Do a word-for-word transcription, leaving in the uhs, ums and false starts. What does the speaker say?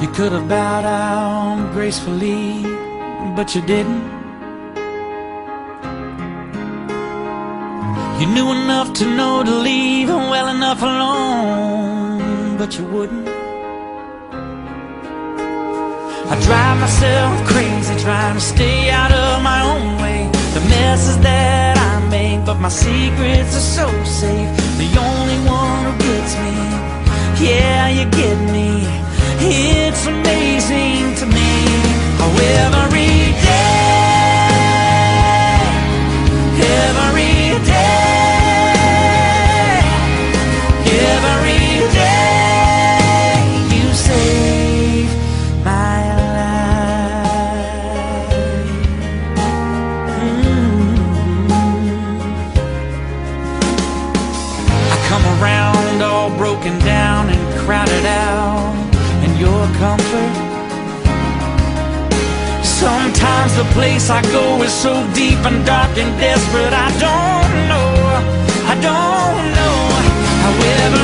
You could have bowed out gracefully, but you didn't. You knew enough to know to leave well enough alone, but you wouldn't. I drive myself crazy trying to stay out of my own way. The messes that I make, but my secrets are so safe. The only one who gets me, yeah, you get me. It's amazing to me how every day, every day, every day you save my life. Mm-hmm. I come around all broken down and crowded out your comfort. Sometimes the place I go is so deep and dark and desperate. I don't know, I don't know how